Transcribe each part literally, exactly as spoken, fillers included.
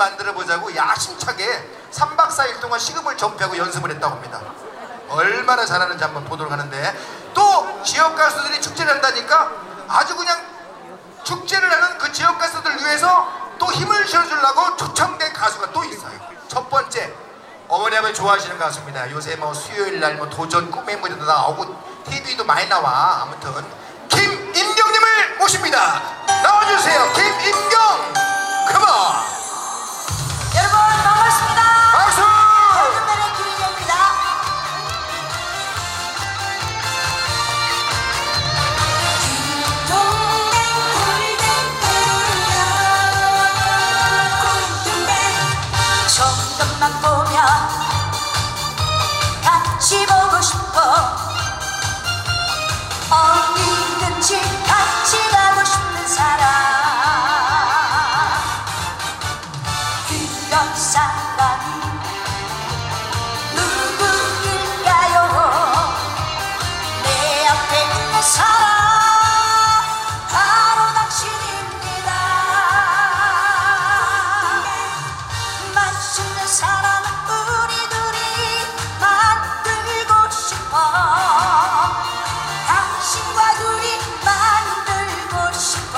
만들어 보자고 야심차게 삼 박 사 일 동안 시급을 전폐하고 연습을 했다고 합니다. 얼마나 잘하는지 한번 보도록 하는데, 또 지역 가수들이 축제를 한다니까 아주 그냥 축제를 하는 그 지역 가수들 위해서 또 힘을 실어주려고 초청된 가수가 또 있어요. 첫 번째, 어머니 아버지 좋아하시는 가수입니다. 요새 뭐 수요일 날 뭐 도전 꿈의 무대도 나오고 티비도 많이 나와. 아무튼 김임경님을 모십니다. 나와주세요. 김임경. 컴온. 여러분 반갑습니다. 박수. 골든벨의 김임경입니다. 조금만 보면 같이 보고 싶어. 어디든지 같이 가고 싶은 사람, 그런 사람이 누구일까요? 내 앞에 있는 사람 바로 당신입니다. 맛있는 사람은 우리 둘이 만들고 싶어. 당신과 둘이 만들고 싶어.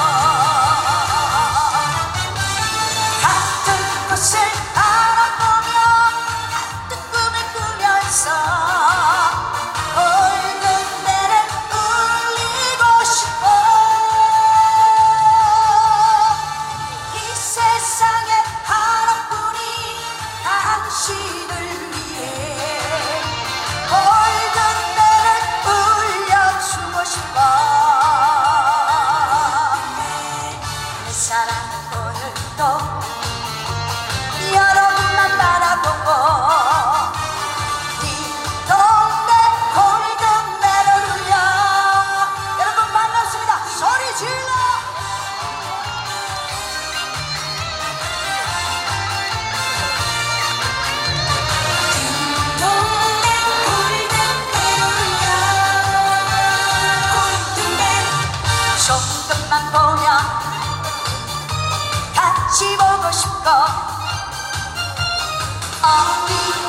같은 곳을 바라보며 같은 꿈을 꾸면서 골든벨을 울리고 싶어. 이 세상에 하나뿐인 당신을 위해 골든벨을 울려주고 싶어. 내 사랑은 오늘도 여러분만 바라보고 이 동네 골든벨을 울려. 여러분 반갑습니다. 소리 질러. 조금만 보면 같이 보고 싶어. 어디